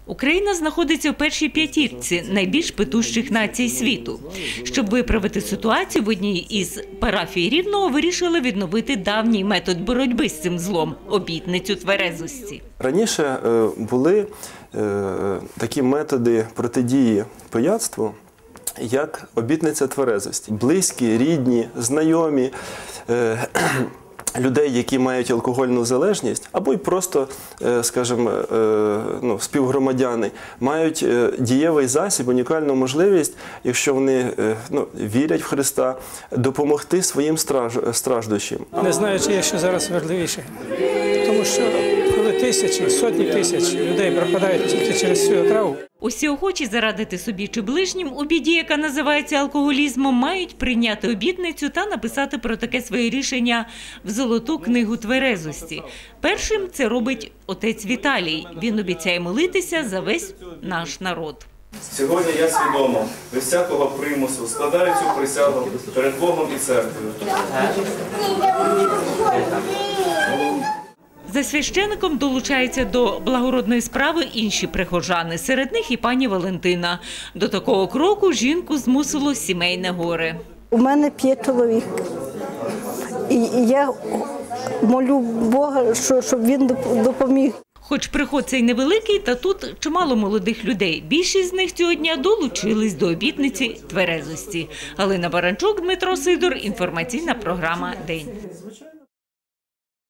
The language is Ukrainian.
Україна знаходиться у першій п'ятірці найбільш питущих націй світу. Щоб виправити ситуацію, в одній із парафій Рівного вирішили відновити давній метод боротьби з цим злом – обітницю тверезості. Раніше були такі методи протидії пияцтву, як обітниця тверезості. Близькі, рідні, знайомі, людей, які мають алкогольну залежність, або й просто, скажімо, співгромадяни, мають дієвий засіб, унікальну можливість, якщо вони вірять в Христа, допомогти своїм страждущим. Не знаю, чи є що зараз важливіше, тому що коли тисячі, сотні тисяч людей пропадають тільки через цю отраву. Усі охочі зарадити собі чи ближнім у біді, яка називається алкоголізмом, мають прийняти обітницю та написати про таке своє рішення в Золоту книгу тверезості. Першим це робить отець Віталій. Він обіцяє молитися за весь наш народ. Сьогодні я свідомо, без всякого примусу, складаю цю присягу перед Богом і церквою. За священиком долучаються до благородної справи інші прихожани, серед них і пані Валентина. До такого кроку жінку змусило сімейне горе. У мене 5 чоловік. І я молю Бога, щоб він допоміг. Хоч приход цей невеликий, та тут чимало молодих людей. Більшість з них цього дня долучились до обітниці тверезості. Галина Баранчук, Дмитро Сидор, інформаційна програма «День».